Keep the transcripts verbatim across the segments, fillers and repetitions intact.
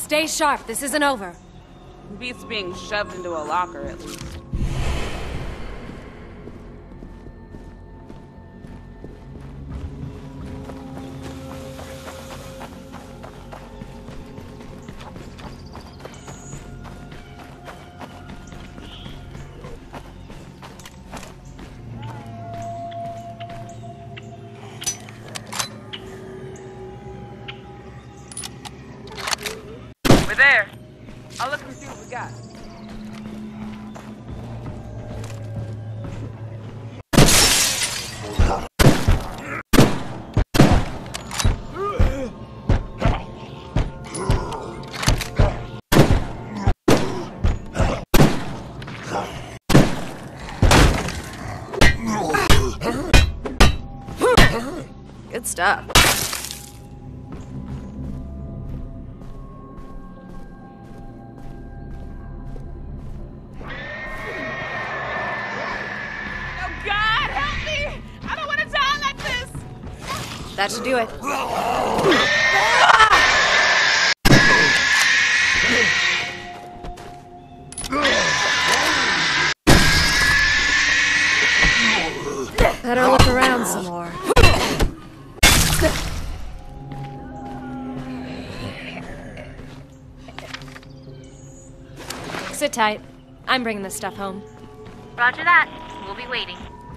Stay sharp, this isn't over. Beats being shoved into a locker, at least. We're there. I'll look and see what we got. Good stuff. That should do it. Better look around some more. Sit tight. I'm bringing this stuff home. Roger that. We'll be waiting.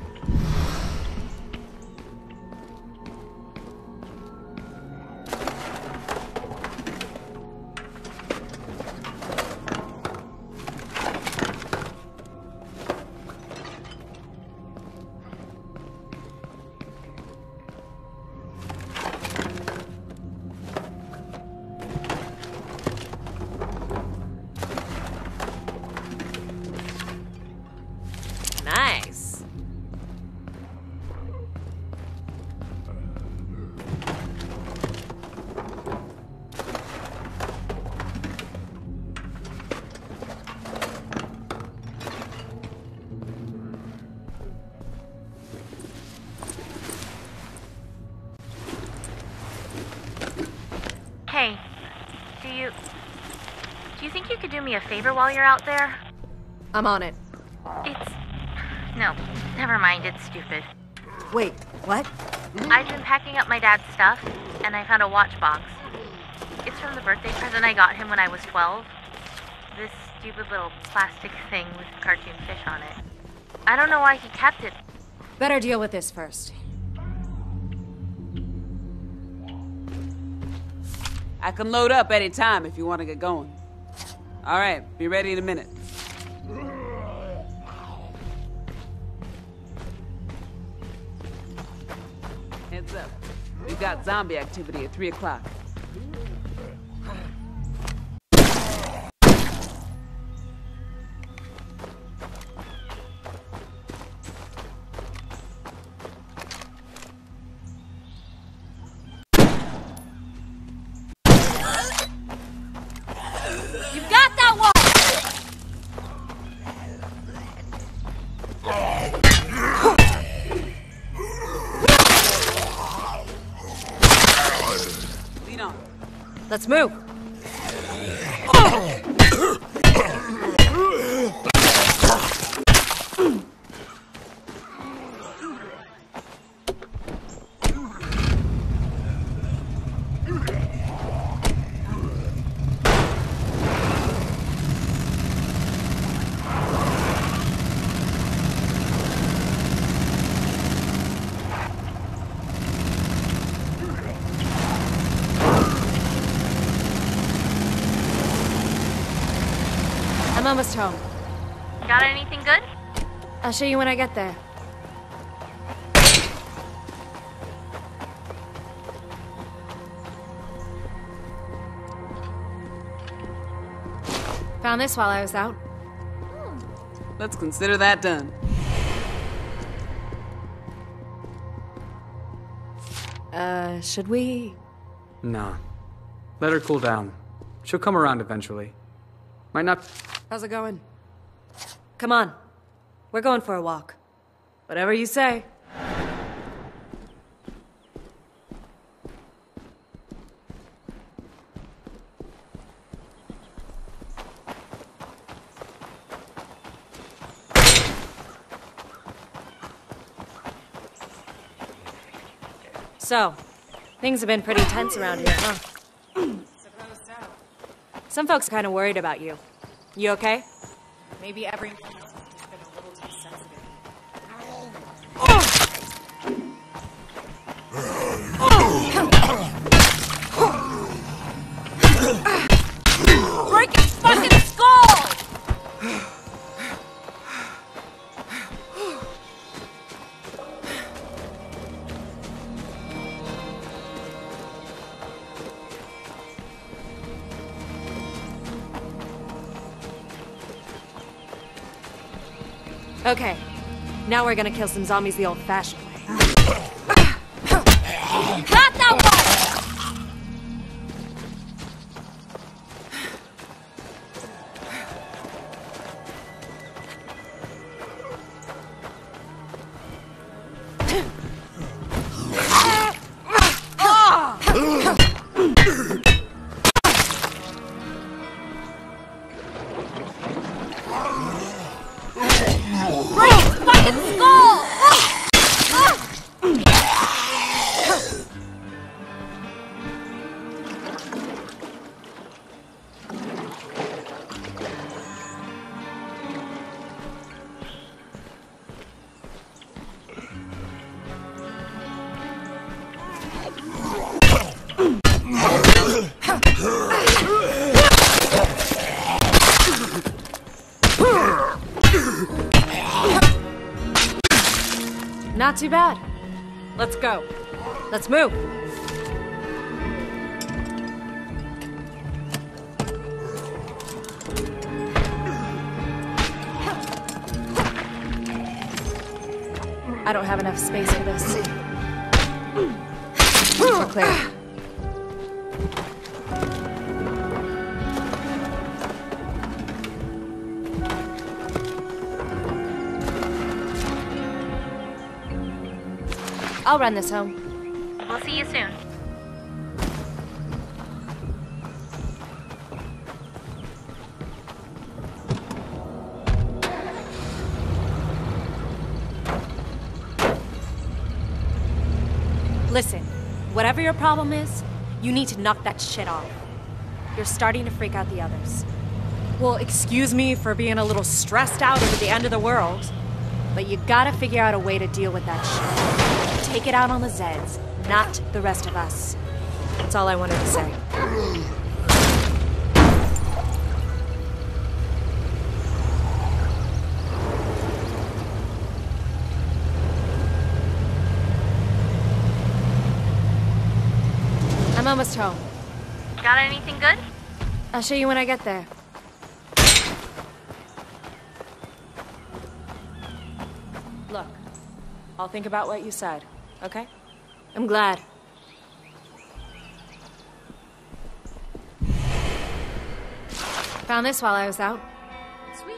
Nice. Hey, do you... do you think you could do me a favor while you're out there? I'm on it. It's... no, never mind, it's stupid. Wait, what? I've been packing up my dad's stuff, and I found a watch box. It's from the birthday present I got him when I was twelve. This stupid little plastic thing with cartoon fish on it. I don't know why he kept it. Better deal with this first. I can load up any time if you want to get going. All right, be ready in a minute. Heads up. We've got zombie activity at three o'clock. You've got that one! Lead on. Let's move. I'm almost home. Got anything good? I'll show you when I get there. Found this while I was out. Let's consider that done. Uh, should we? Nah. Let her cool down. She'll come around eventually. Might not... How's it going? Come on. We're going for a walk. Whatever you say. So, things have been pretty tense around here, huh? Suppose so. Some folks are kind of worried about you. You okay? Maybe everyone else has been a little too sensitive. Break his fucking skull! Okay, now we're gonna kill some zombies the old-fashioned way. Not that one! Not too bad. Let's go. Let's move. I don't have enough space for this. We're clear. I'll run this home. We'll see you soon. Listen, whatever your problem is, you need to knock that shit off. You're starting to freak out the others. Well, excuse me for being a little stressed out over the end of the world, but you gotta figure out a way to deal with that shit. Take it out on the Zeds, not the rest of us. That's all I wanted to say. I'm almost home. Got anything good? I'll show you when I get there. Look, I'll think about what you said, okay? I'm glad. Found this while I was out. Sweet.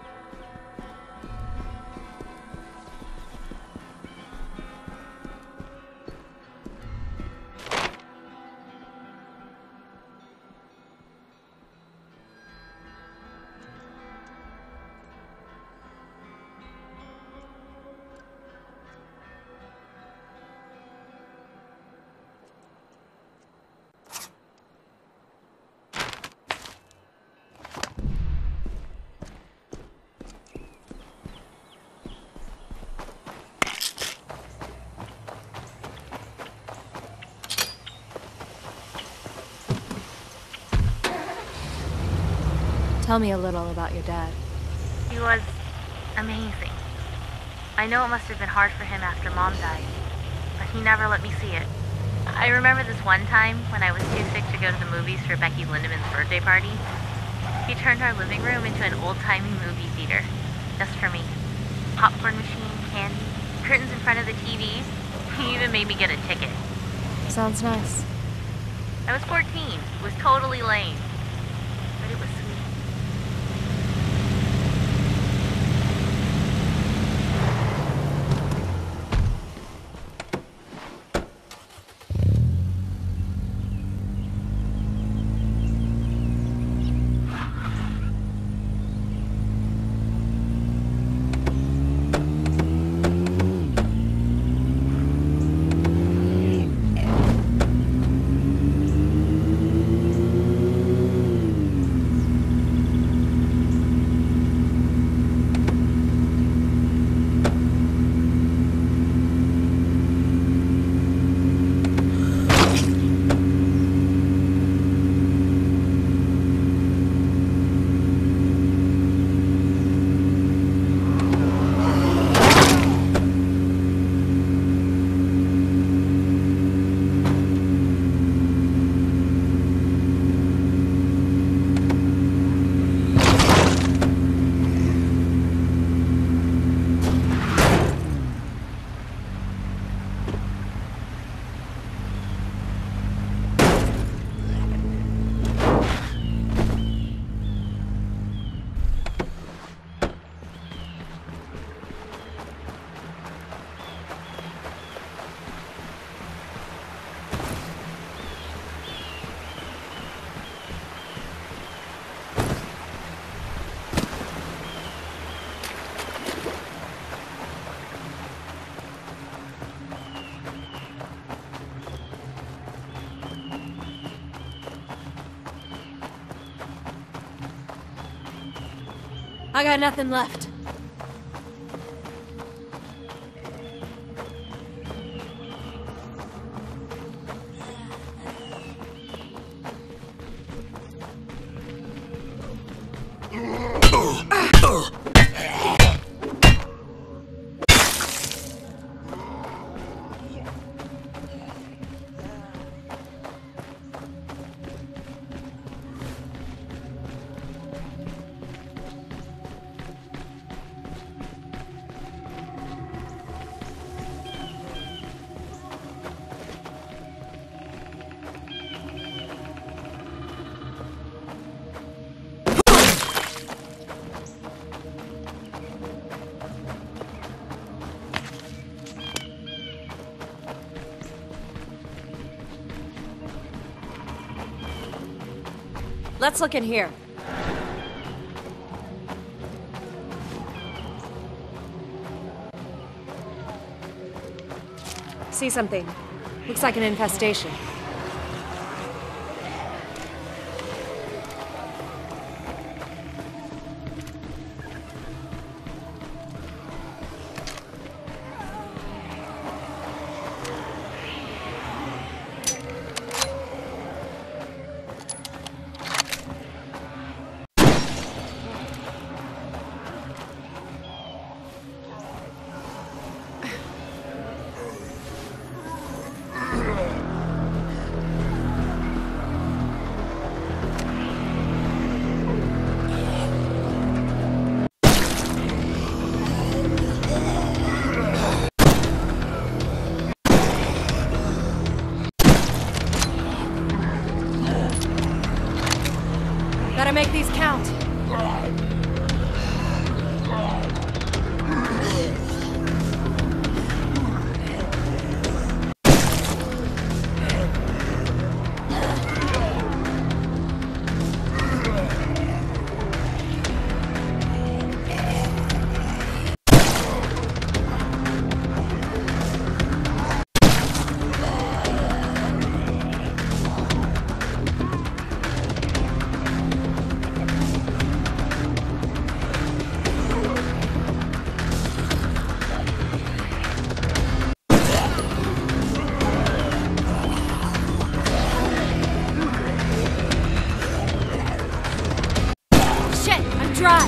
Tell me a little about your dad. He was amazing. I know it must have been hard for him after Mom died, but he never let me see it. I remember this one time when I was too sick to go to the movies for Becky Lindemann's birthday party. He turned our living room into an old-timey movie theater, just for me. Popcorn machine, candy, curtains in front of the T V. He even made me get a ticket. Sounds nice. I was fourteen. It was totally lame, but it was sweet. I got nothing left. Let's look in here. See something. Looks like an infestation. Better make these count. Dry.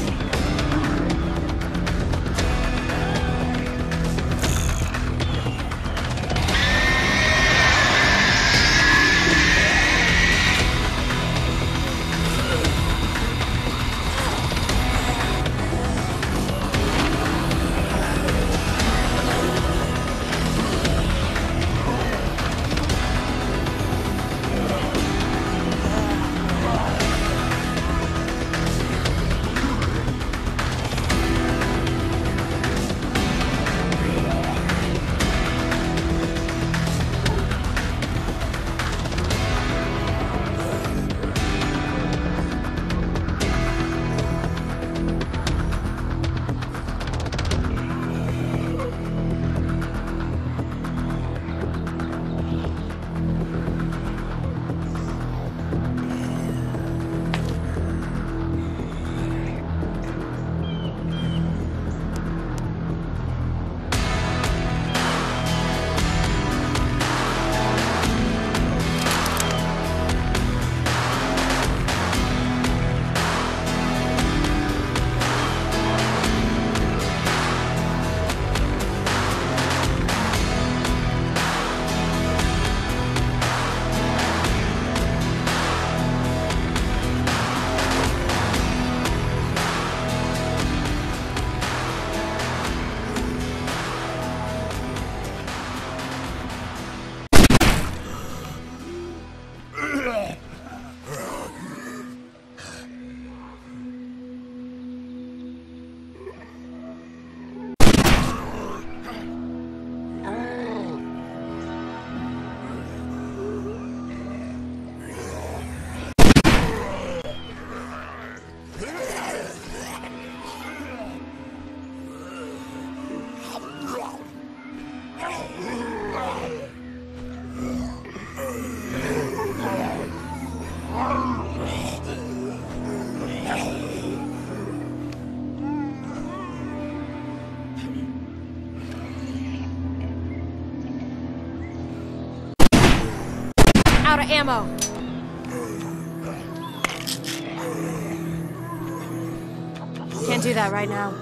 out of ammo. Can't do that right now.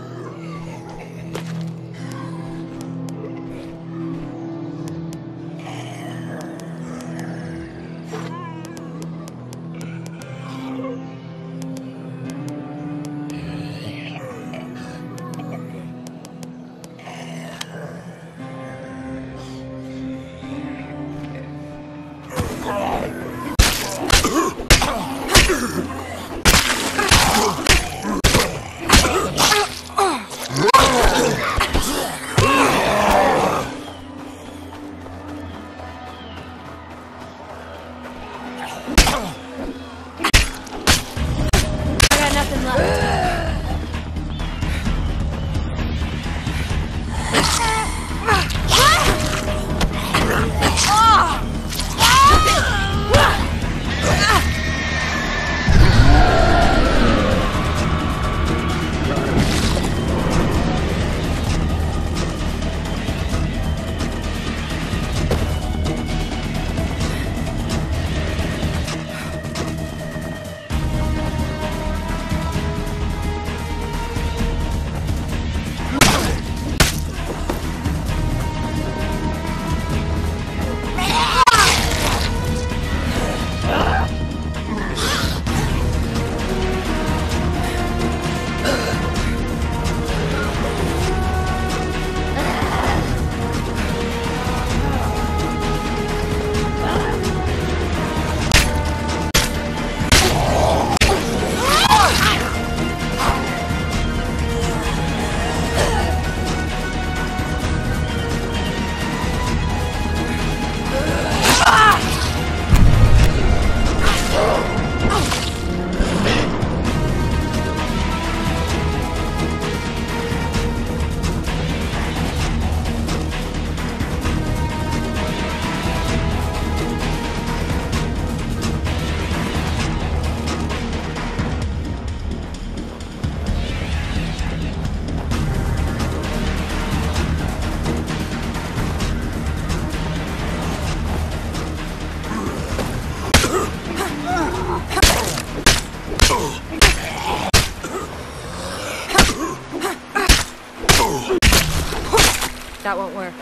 That won't work.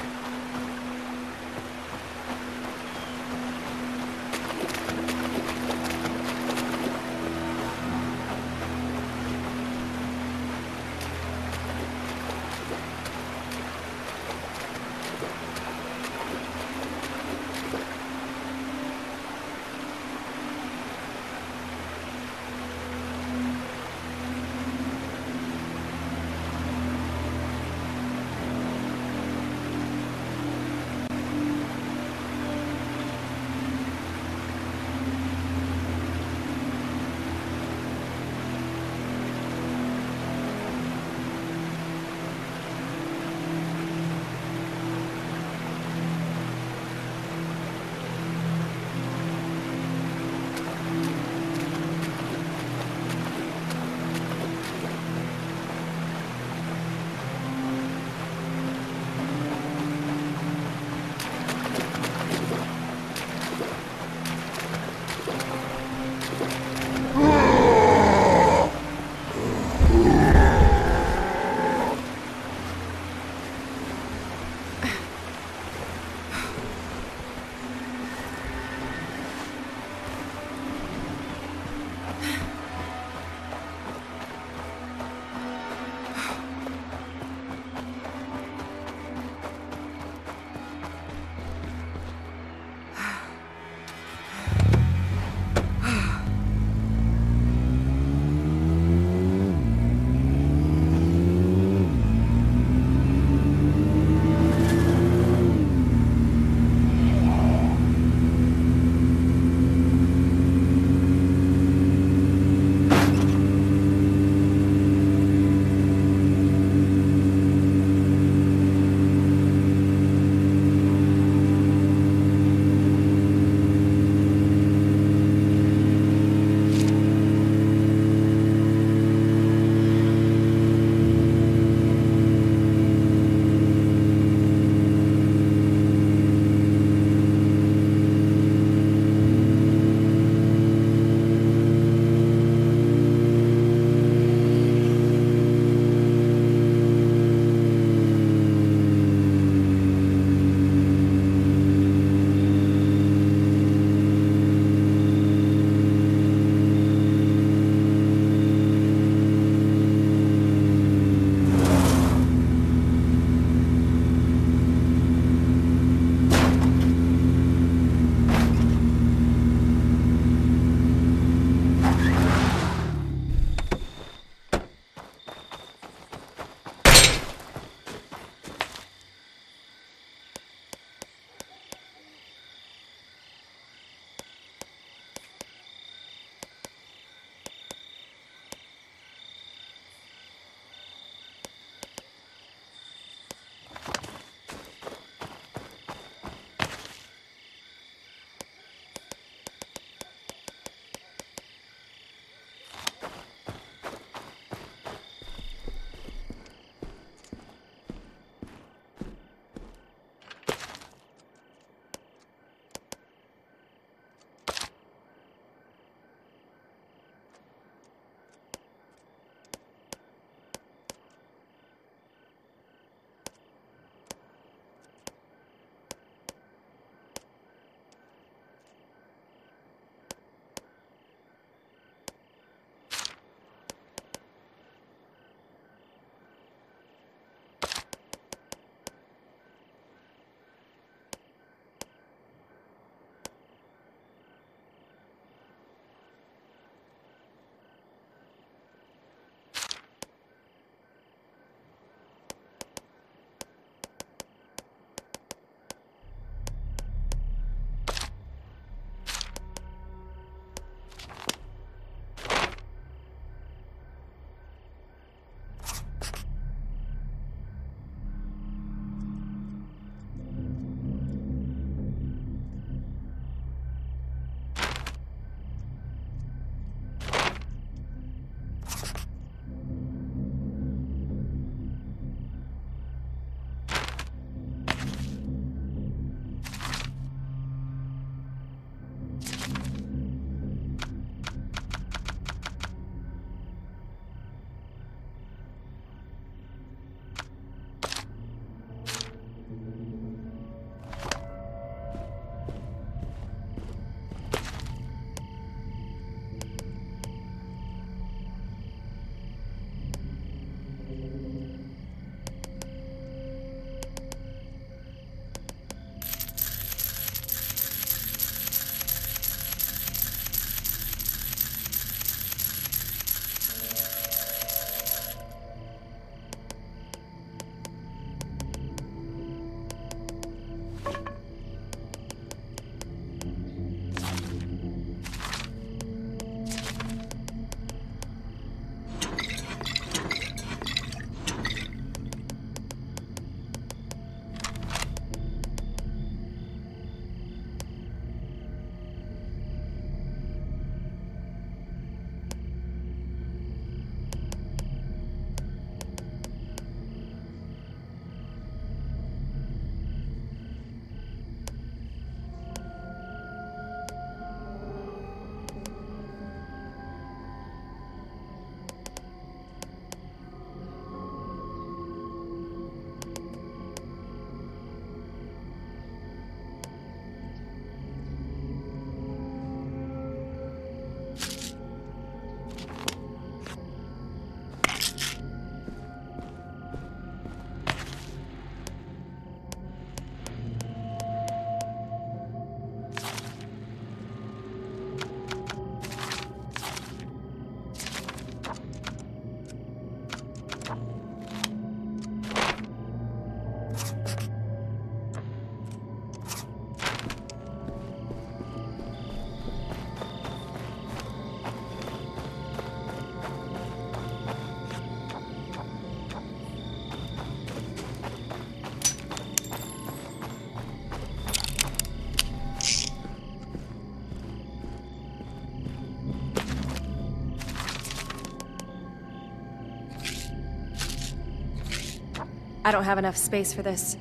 I don't have enough space for this.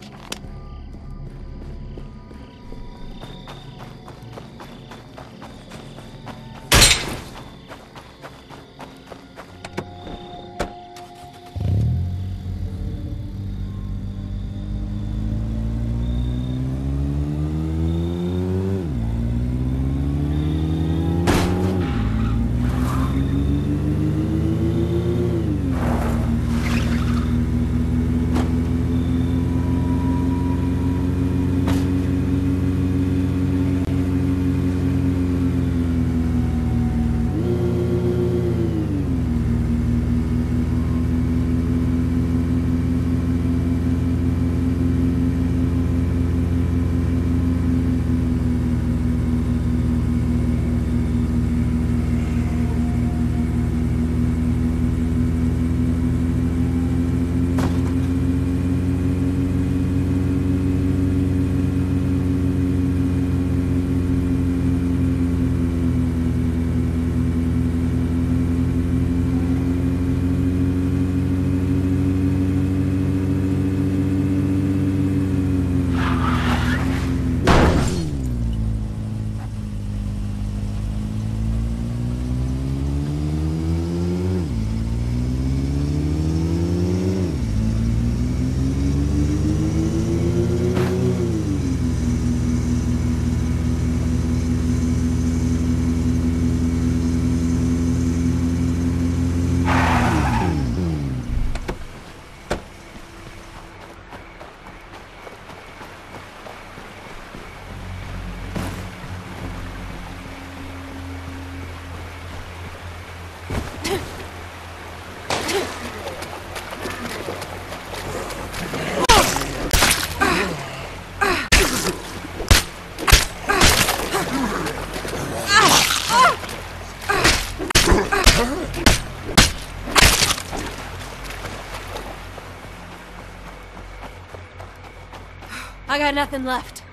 I got nothing left.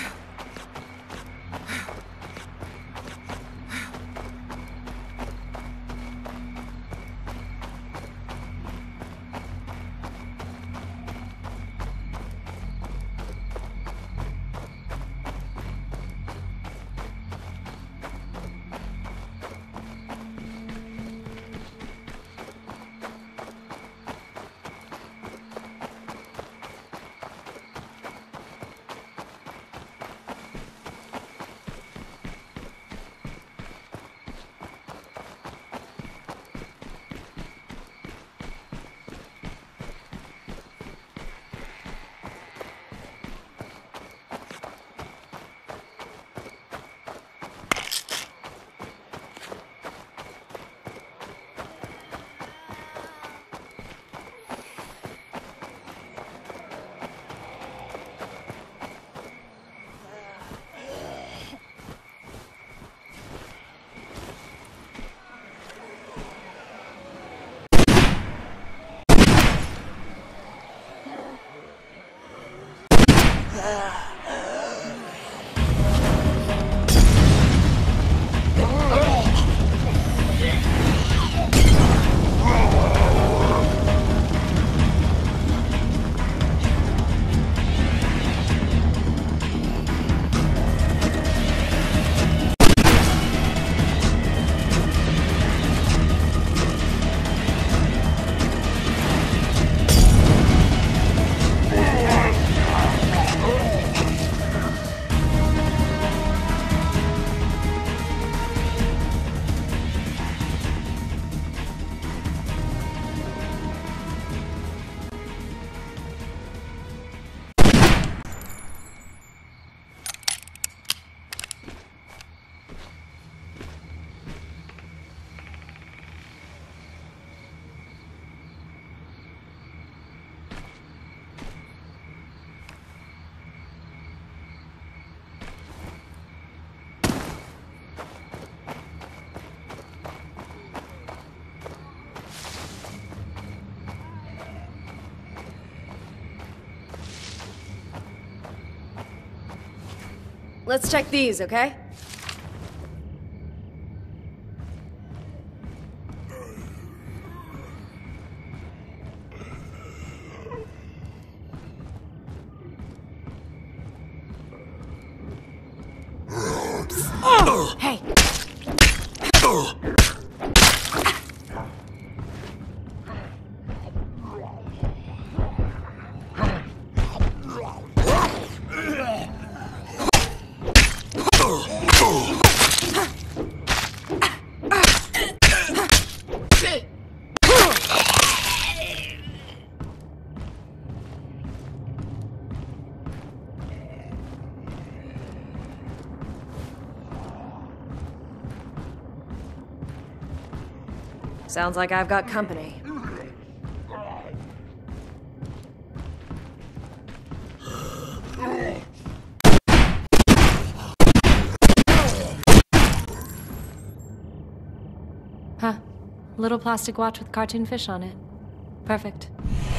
Let's check these, okay? Hey! Sounds like I've got company. Huh. Little plastic watch with cartoon fish on it. Perfect.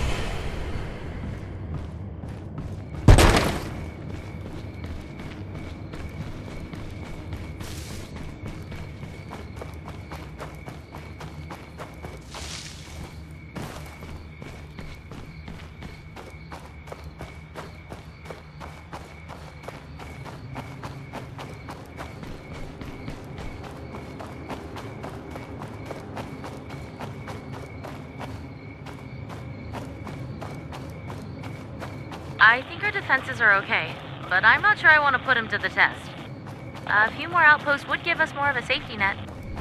I think our defenses are okay, but I'm not sure I want to put them to the test. A few more outposts would give us more of a safety net.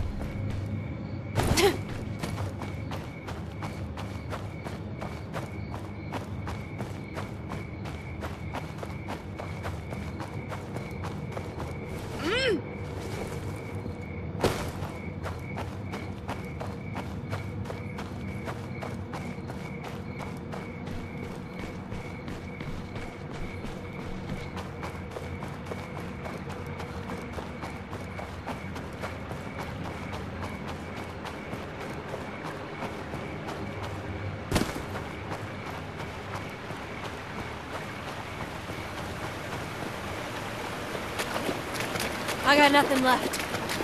I got nothing left.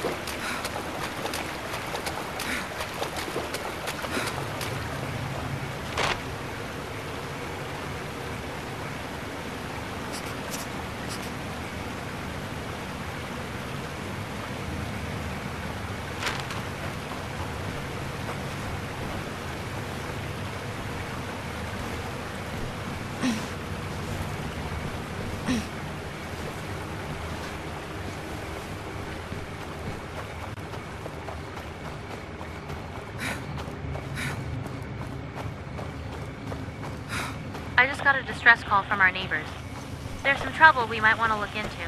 I just got a distress call from our neighbors. There's some trouble we might want to look into.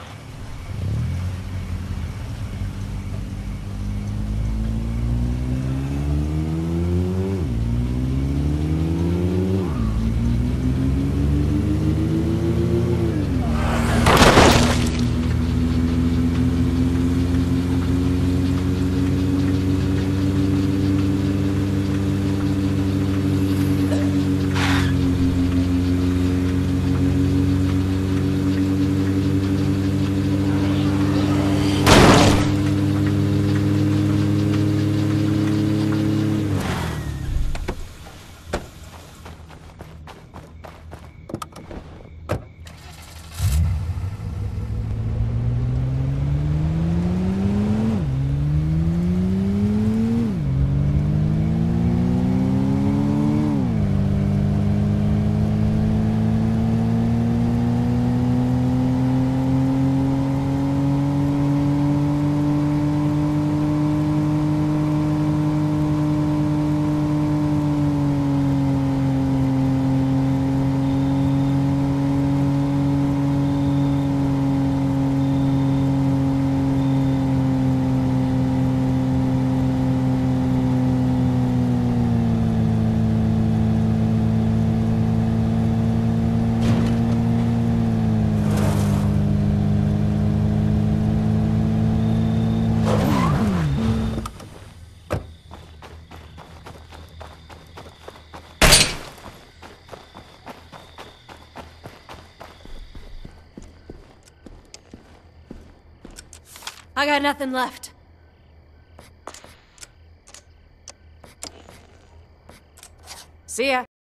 I got nothing left. See ya.